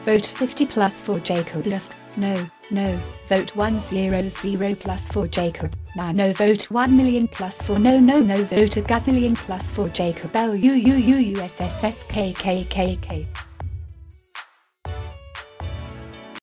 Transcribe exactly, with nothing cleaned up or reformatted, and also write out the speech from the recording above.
Vote fifty plus for Jacob Lusk. No, no. Vote one hundred plus for Jacob. Nah, no. Vote one million plus for no, no, no. Vote a gazillion plus for Jacob. L U U U U S S S K K K K.